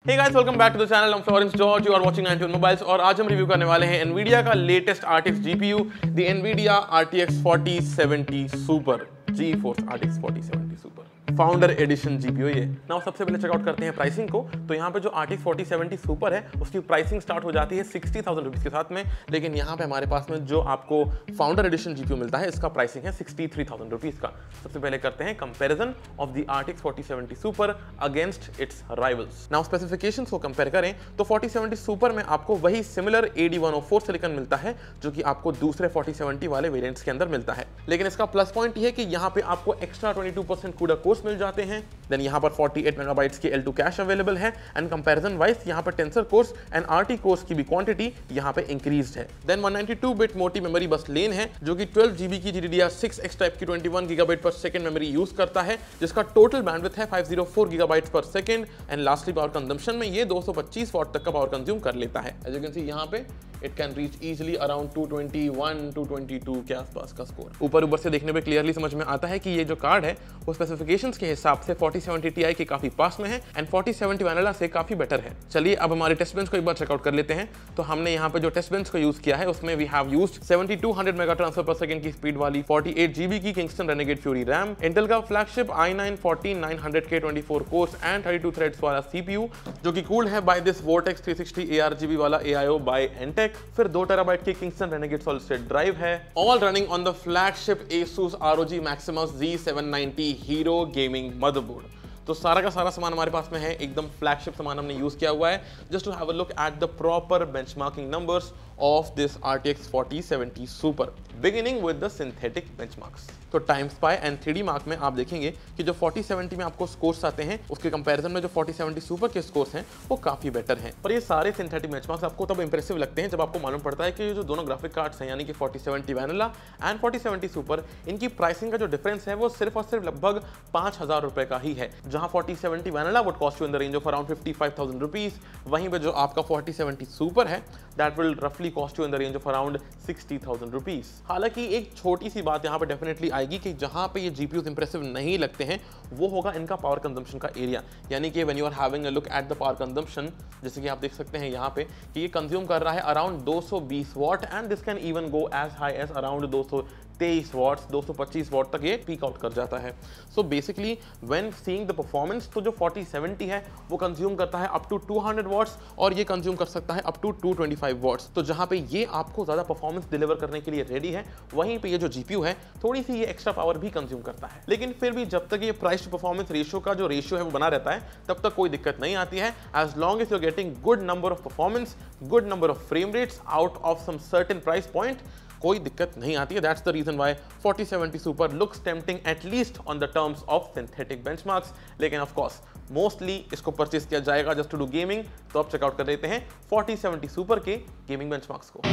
Hey guys, welcome back to the channel. I'm Florence George. You are watching 91 Mobiles और आज हम review करने वाले हैं Nvidia का latest RTX GPU, the Nvidia RTX 4070 Super, GeForce RTX 4070 Super, founder edition GPU ये। Now सबसे पहले चेकआउट करते हैं प्राइसिंग को। तो यहाँ पे जो RTX 4070 सुपर है उसकी प्राइसिंग स्टार्ट हो जाती है 60,000 रुपीज़ के साथ में, लेकिन यहाँ पे हमारे पास में जो आपको फाउंडर एडिशन जीपीयू मिलता है इसका प्राइसिंग है 63,000 रुपीज़ का। सबसे पहले करते हैं comparison of the RTX 4070 super against its rivals. Now specifications को कंपेयर करें तो 4070 सुपर में आपको वही सिमिलर AD104 सिलिकॉन मिलता है जो कि आपको दूसरे 4070 वाले वेरिएंट्स के अंदर मिलता है, लेकिन इसका प्लस पॉइंट ये है कि यहाँ पे आपको एक्स्ट्रा 22% CUDA कोर्स मिल जाते हैं। देन यहाँ पर 48 मेगाबाइट्स की L2 कैश अवेलेबल है एंड कंपैरिजन वाइज यहाँ पर tensor cores and RT cores की भी क्वांटिटी यहाँ पे इंक्रीज्ड है। देन 192 बिट मोटी मेमोरी बस लेन है जो कि 12 GB की GDDR6X टाइप की 21 GB पर सेकंड मेमोरी यूज करता है, जिसका टोटल बैंडविड्थ है 504 GB पर second and lastly power consumption में ये 225 वॉट तक का पावर कंज्यूम कर लेता है। एज यू कैन सी यहाँ पे it can reach easily around 221 222 के आसपास का स्कोर। ऊपर से देखने पे क्लियरली समझ में आता है कि ये जो कार्ड है वो स्पेसिफिकेशंस के हिसाब से 4070 Ti के काफी पास में है एंड 4070 वैनिला से काफी बेटर है। चलिए अब हमारे टेस्ट बेंच को एक बार चेकआउट कर लेते हैं। तो हमने यहाँ पे जो टेस्ट बेंच को यूज किया है उसमें we have used 7200 mega transfer per second की स्पीड वाली 48 GB की Kingston Renegade Fury RAM, Intel का flagship i9-14900K 24 cores and 32 threads वाला CPU जो कि कूल्ड है बाय दिस Vortex 360 ARGB वाला AIO बाय Entec। फिर 2 TB की Kingston Renegade solid state drive है, all running on the flagship Asus ROG Maximus Z790 hero gaming motherboard. तो सारा का सारा सामान हमारे पास में है, एकदम फ्लैगशिप सामान हमने यूज किया हुआ है। Just to have a look at the proper benchmarking numbers of this RTX 4070 Super, beginning with the synthetic benchmarks। तो Time Spy and 3D mark में आप देखेंगे कि जो 4070 में आपको स्कोर्स आते हैं उसके कंपैरिजन में जो 4070 सुपर के स्कोर्स हैं वो काफी बेटर हैं। और ये सारे सिंथेटिक बेंचमार्क्स आपको तब इंप्रेसिव लगते हैं जब आपको मालूम पड़ता है कि जो दोनों ग्राफिक कार्ड्स हैं यानी कि 4070 वैनिला एंड 4070 सुपर, इनकी प्राइसिंग का जो डिफरेंस है वो सिर्फ और सिर्फ लगभग 5,000 रुपए का ही है। जहां 4070 vanilla would cost you in the range of around 55,000 rupees, वहीं पे जो आपका 4070 सुपर है दैट विल रफली cost you in the range of around 60,000 rupees. हालांकि एक छोटी सी बात यहाँ पे डेफिनेटली आएगी कि जहां पे ये जीपीयूज इंप्रेसिव नहीं लगते हैं वो होगा इनका पावर कंजम्पशन का एरिया, यानी कि when you are having a look at the power consumption, जैसे कि आप देख सकते हैं यहाँ पे कि ये कंज्यूम कर रहा है around 220 watt and this can even go as high as around 223 watts, 225 watt तक ये पीक आउट कर जाता है। So basically when seeing the performance, तो जो 4070 है वो कंज्यूम करता है अप टू 200 वॉट्स और ये कंज्यूम कर सकता है अप टू 225 वॉट्स। तो जहां पे ये आपको ज्यादा परफॉर्मेंस डिलीवर करने के लिए रेडी है, वहीं पे ये जो जीपीयू है थोड़ी सी ये एक्स्ट्रा पावर भी कंज्यूम करता है। लेकिन फिर भी जब तक ये प्राइस टू परफॉर्मेंस रेशियो का जो रेशियो है वो बना रहता है तब तक कोई दिक्कत नहीं आती है, as long as you are getting good number of performance, good number of frame rates out of some certain price point, कोई दिक्कत नहीं आती है। That's the reason why 4070 super looks tempting at least on the terms of synthetic benchmarks. लेकिन of course mostly इसको purchase किया जाएगा just to do gaming. तो अब चेकआउट कर लेते हैं 4070 सुपर के गेमिंग बेंचमार्क्स को।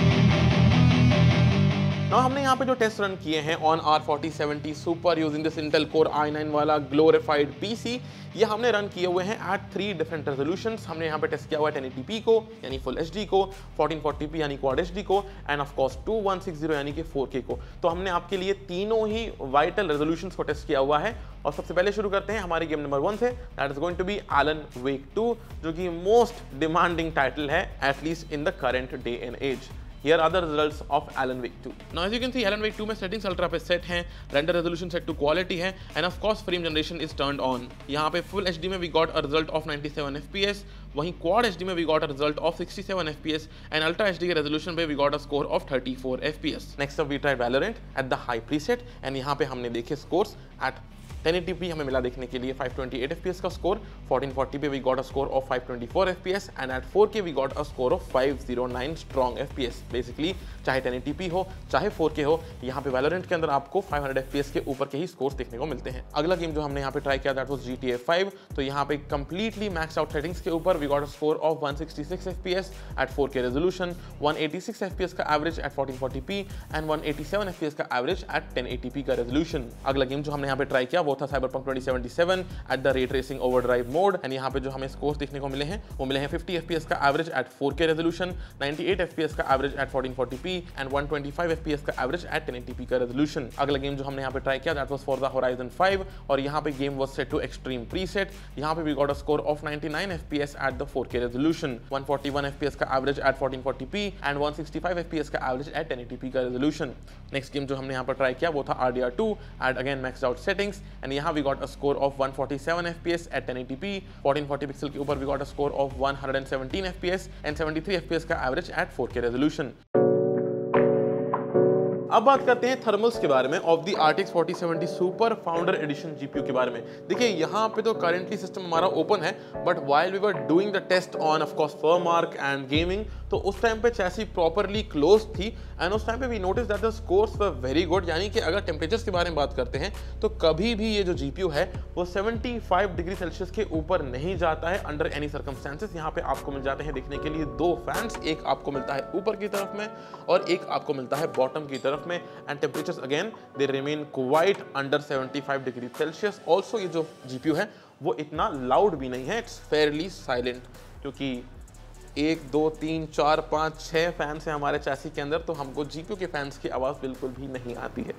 Now, हमने यहाँ पे जो टेस्ट रन किए हैं on our 4070 super using this Intel Core i9 वाला ग्लोरिफाइड पीसी, ये हमने रन किए हुए हैं एट 3 डिफरेंट रेजोल्यूशंस। हमने यहाँ पे टेस्ट किया हुआ है 1080p को यानी फुल एचडी को, 1440p यानी क्वाड एचडी को एंड ऑफ कोर्स 2160 यानी कि 4K को। तो हमने आपके लिए तीनों ही वाइटल रेजोल्यूशंस को टेस्ट किया हुआ है। और सबसे पहले शुरू करते हैं हमारी गेम नंबर 1 से, that is going to be Alan Wake 2, जो कि मोस्ट डिमांडिंग टाइटल है at least in the current day and age. Here are the results of Alan Wake 2. Now as you can see, Alan Wake 2 में settings ultra पे set हैं, render resolution set to quality है and of course frame generation is turned on. यहाँ पे full HD में we got a result of 97 FPS, वहीं quad HD में we got a result of 67 FPS and ultra HD के resolution पे we got a score of 34 FPS. Next up we tried Valorant at the high preset and यहाँ पे हमने देखे scores at 1080p हमें मिला देखने के लिए 528 FPS का स्कोर, 1440 पे we got a score of 524 FPS and at 4K we got a score of 509 strong FPS। Basically चाहे 1080p हो चाहे 4K हो, यहाँ पे वैलोरेंट के अंदर आपको 500 FPS के ऊपर के ही स्कोर्स देखने को मिलते हैं। अगला गेम जो हमने यहाँ पे ट्राई किया दैट वाज GTA 5। तो यहाँ पे कंप्लीटली मैक्स आउट सेटिंग्स के ऊपर we got a score of 166 FPS at 4K resolution, 186 FPS का average at 1440p and 187 FPS का एवरेज एट 1080p का रेजोल्यूशन। अगला गेम जो हमने यहाँ पे ट्राई किया वो वो था Cyberpunk 2077 at the ray tracing overdrive mode. And यहाँ पे जो हमें स्कोर्स देखने को मिले हैं वो मिले हैं 50 FPS का average at 4K resolution, 98 FPS का average at 1440p and 125 FPS का एवरेज एट 1080p का रेजोल्यूशन। अगला गेम जो हमने यहाँ पे ट्राई किया दैट वाज Forza Horizon 5 और यहाँ पे game was set to extreme preset. यहाँ पे we got a score of 99 FPS at the 4K resolution, 141 FPS का average at 1440p and 165 FPS का एवरेज एट 1080p का रेजोल्यूशन। नेक्स्ट गेम जो हमने यहाँ पर ट्राई किया वो था RDR2 at again maxed out settings and यहाँ we got a score of 147 FPS at 1080p, 1440 pixel के ऊपर we got a score of 117 FPS and 73 FPS का एवरेज एट 4K रेजोल्यूशन। अब बात करते हैं थर्मल्स के बारे में of the RTX 4070 super founder edition GPU के बारे में। देखिए यहाँ पे तो करेंटली सिस्टम हमारा ओपन है, but while we were doing the test on of course FurMark and gaming, तो उस टाइम पे चैसी प्रॉपरली क्लोज थी एंड उस टाइम पे we notice that the scores were very good. यानी कि अगर टेम्परेचर्स के बारे में बात करते हैं तो कभी भी ये जो GPU है वो 75 डिग्री सेल्सियस के ऊपर नहीं जाता है अंडर एनी सर्कमस्टेंसेस। यहाँ पे आपको मिल जाते हैं देखने के लिए दो फैंस, एक आपको मिलता है ऊपर की तरफ में और एक आपको मिलता है बॉटम की तरफ में, and temperatures again they remain quite under 75 degree Celsius. Also ये जो GPU है वो इतना लाउड भी नहीं है, इट्स फेयरली साइलेंट, क्योंकि 1 2 3 4 5 6 फैंस हैं हमारे चैसी के अंदर, तो हमको GPU के फैंस की आवाज़ बिल्कुल भी नहीं आती है।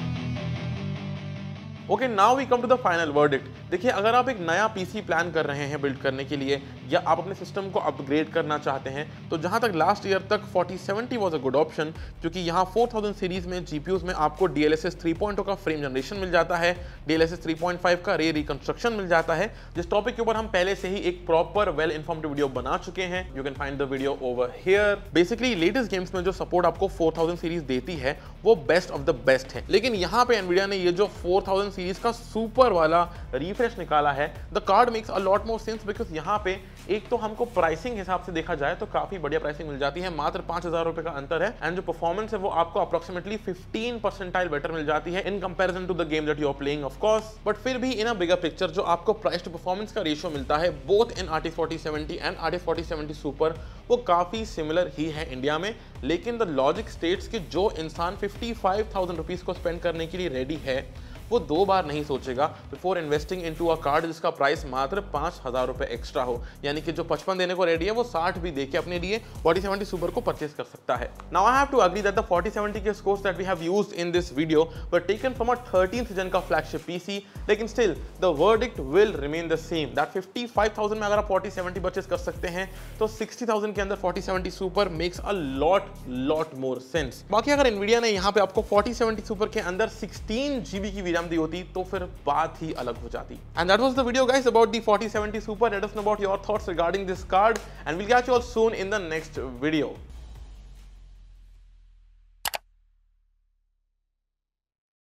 Okay, now we come to the final verdict. देखिए अगर आप एक नया पीसी प्लान कर रहे हैं बिल्ड करने के लिए या आप अपने सिस्टम को अपग्रेड करना चाहते हैं, तो जहां तक लास्ट ईयर तक 4070 वाज अ गुड ऑप्शन, क्योंकि यहां 4000 सीरीज में GPUs में आपको DLSS 3.0 का फ्रेम जनरेशन मिल जाता है, DLSS 3.5 का रे रिकंस्ट्रक्शन मिल जाता है, जिस टॉपिक के ऊपर हम पहले से ही एक प्रॉपर वेल इन्फॉर्म्ड वीडियो बना चुके हैं। You can find the video over here. Basically latest games में जो सपोर्ट आपको 4000 सीरीज देती है वो बेस्ट ऑफ द बेस्ट है, लेकिन यहाँ पे एनवीडिया ने ये जो 4000 सीरीज का सुपर वाला रिफ्रेश निकाला है, the card makes a lot more sense, because यहाँ पे एक तो हमको प्राइसिंग हिसाब से देखा जाए तो काफी बढ़िया प्राइसिंग मिल जाती है, मात्र 5000 रुपए का अंतर है, एंड जो परफॉर्मेंस है वो आपको अप्रोक्सीमेटली 15 परसेंटाइल बेटर मिल जाती है in comparison to the game that you are playing of course. But फिर भी इन अ बिगर पिक्चर जो आपको प्राइस टू परफॉर्मेंस का रेशियो मिलता है both in RTX 4070 and RTX 4070 super, वो काफी सिमिलर ही है इंडिया में। लेकिन द लॉजिक स्टेट्स कि जो इंसान 55,000 रुपीज को स्पेंड करने के लिए रेडी है वो दो बार नहीं सोचेगा before investing into a card जिसका प्राइस मात्र 5000 रुपए एक्स्ट्रा हो। यानी कि जो 55 देने को रेडी है वो 60 भी देके अपने लिए 4070 सुपर को परचेस कर सकता है। Now I have to agree that the 4070 के scores that we have used in this video were taken from a 13th gen का फ्लैगशिप पीसी, लेकिन still the verdict will remain the same that 55,000 में अगर आप 4070 purchase कर सकते हैं तो 60,000 के अंदर 4070 super makes a lot more sense. बाकी अगर एनवीडिया ने यहाँ पे आपको 4070 सुपर के अंदर 16 GB की दी होती तो फिर बात ही अलग हो जाती। And that was the video guys about the 4070 super. Let us know about your thoughts regarding this card and we'll catch you all soon in the next video.